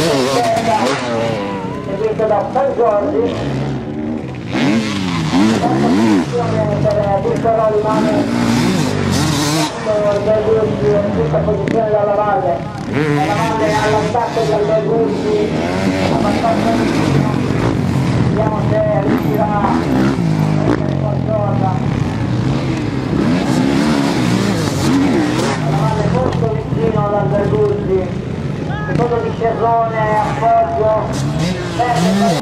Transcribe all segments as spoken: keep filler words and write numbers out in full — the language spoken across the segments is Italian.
seguito da San Giorgi, per Busserò rimane Berguzzi in questa posizione dalla valle, dalla valle all'attacco del Berguzzi abbastanza vicino, vediamo se riuscirà a mettere qualcosa. La valle molto vicino dal Berguzzi, secondo di Cerrone, appoggio, perde.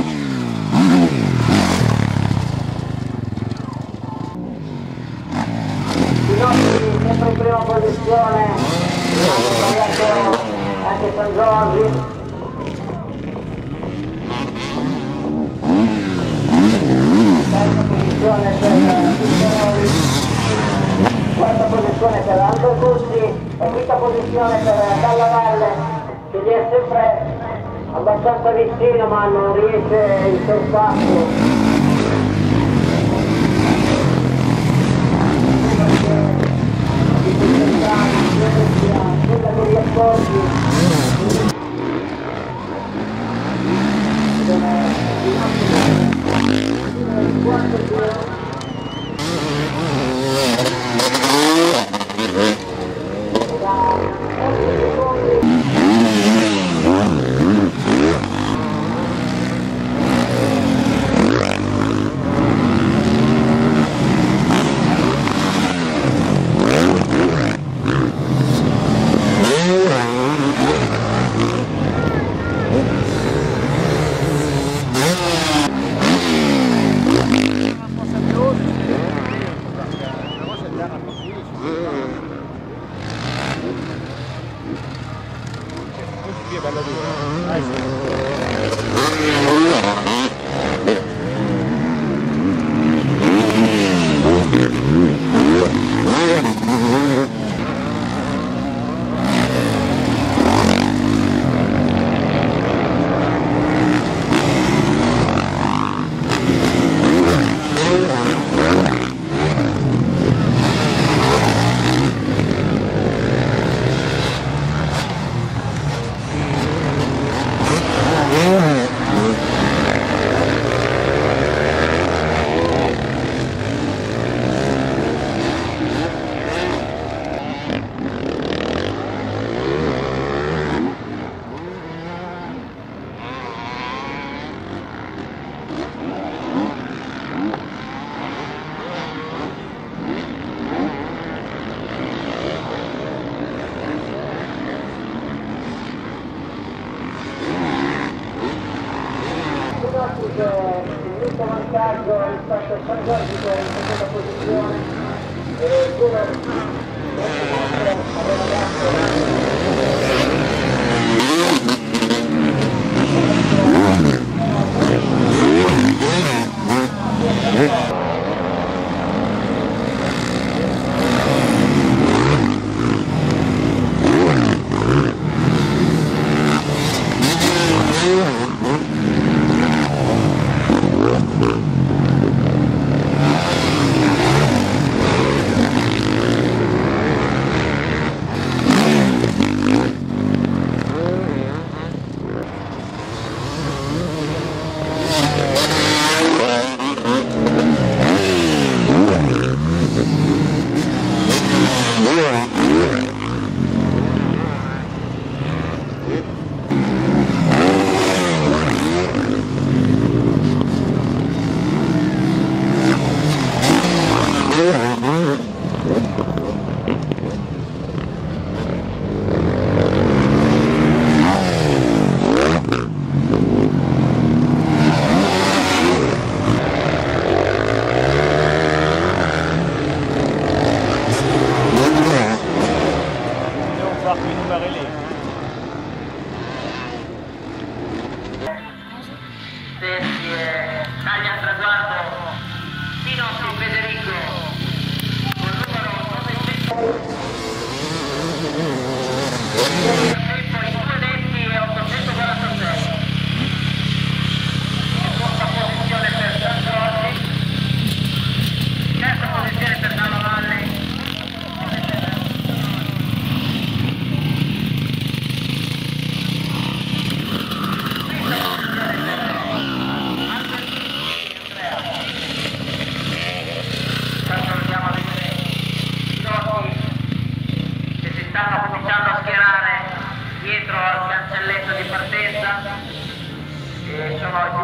Sempre in prima posizione, anche San Giorgi. Terza posizione per Busseroli, quarta posizione per Aldo Gusti e quinta posizione per Dalla Valle, che gli è sempre abbastanza vicino ma non riesce il sorpasso. Quella con gli accordi il quarto giro il vantaggio rispetto a San Giorgi che è in seconda posizione e il giro aveva dato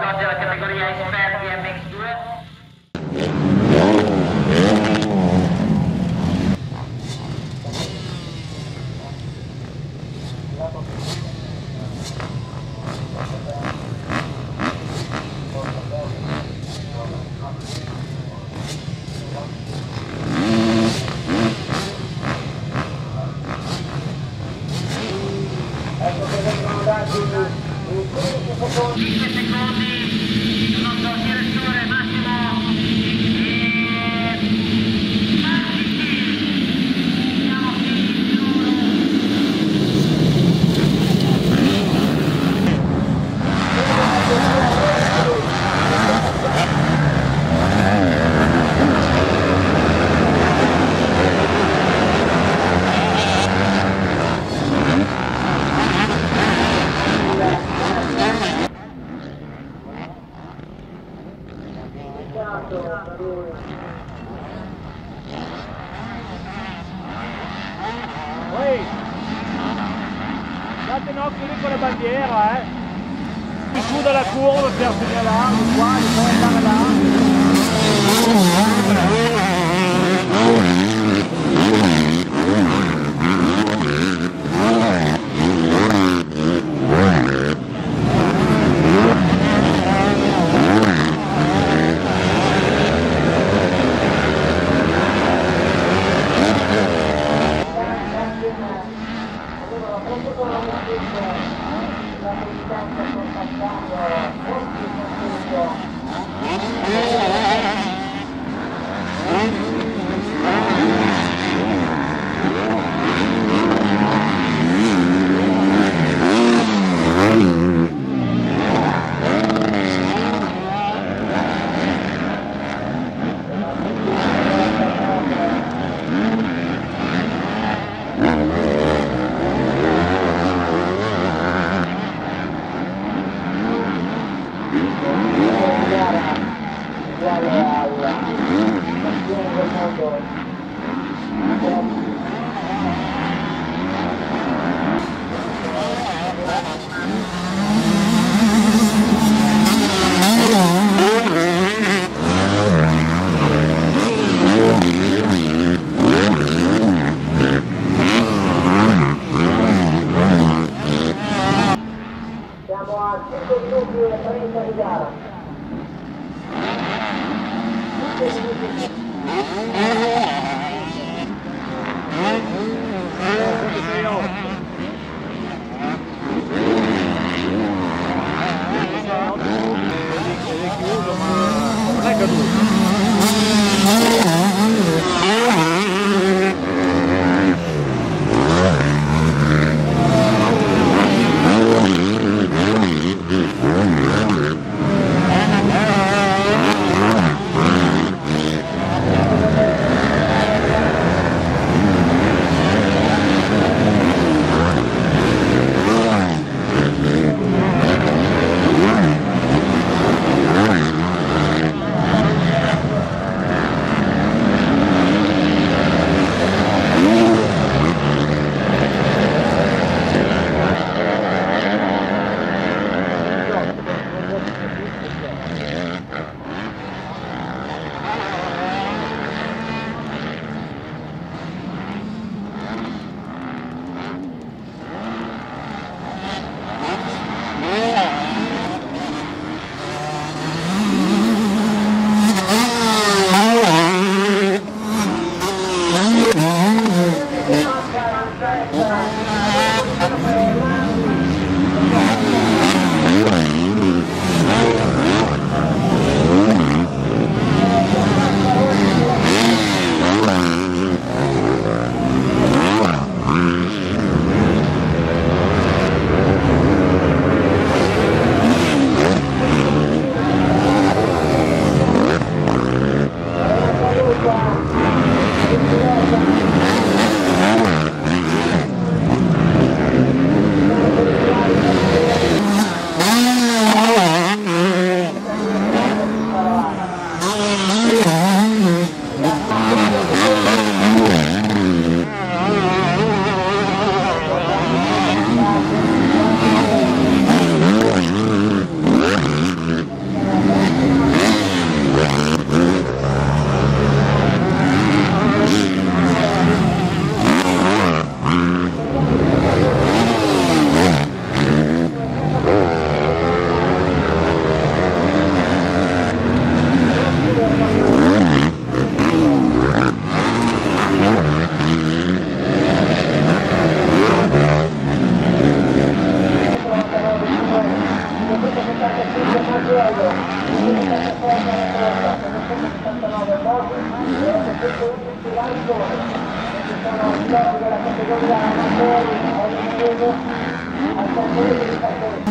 oggi alla categoria esperti M X due. Ecco che vengono dati i quindici secondi. cinque secondi, il nostro direttore Massimo e Marchiti. Siamo finiti Ehi, date un occhio lì con la bandiera, eh! Qui su dalla curva per segnalarlo, qua, e poi andare là. Siamo a cinque minuti e trenta di gara. cinque minuti. È chiuso, ma non è caduto. settantacinque Magello, centosettantasei Canetorta, centosettantanove Moti e ottocentoundici Lancione. Questi sono i piloti della categoria amatori e rimanendo al concorso di partenza.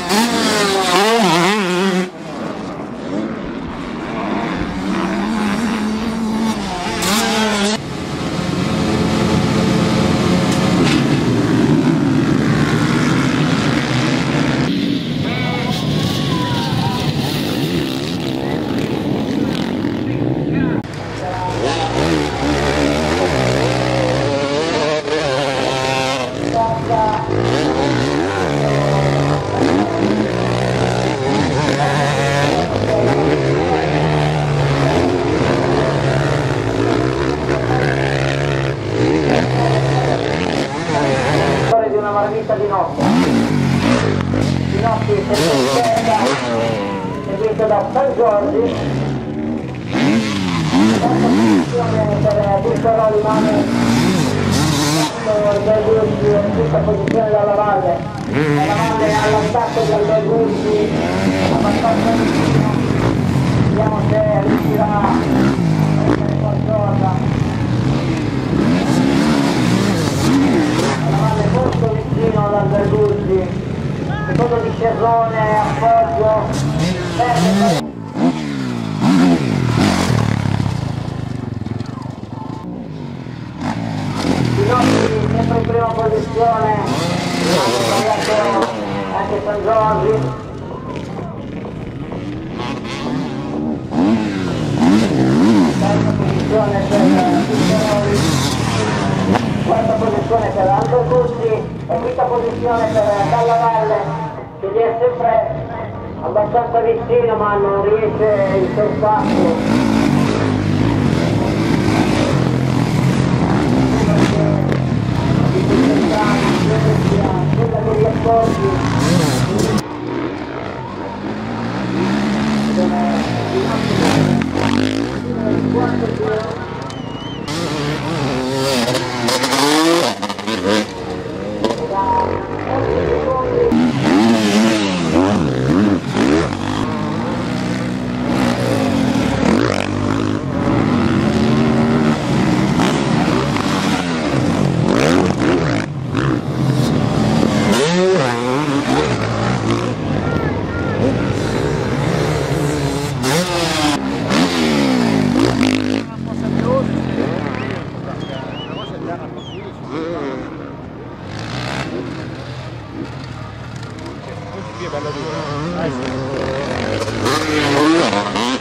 Di una marmita di notte, di notte settembrina, seguito da San Giorgi, terza posizione per Bussolo rimane del Gurgi in questa posizione dalla valle, dalla valle all'attacco del Gurgi abbastanza vicino, vediamo se riuscirà a essere qualcosa. Molto vicino dal Vergurgi, secondo di Scerrone, appoggio, perde. Pinocchi sempre in prima posizione, anche San Giorgi. Terza posizione per Pizzeroli. Quarta posizione per Aldo Cursi e quinta posizione per Dalla Valle, che gli è sempre abbastanza vicino ma non riesce il sorpasso. Quella che gli accorgi bella dura.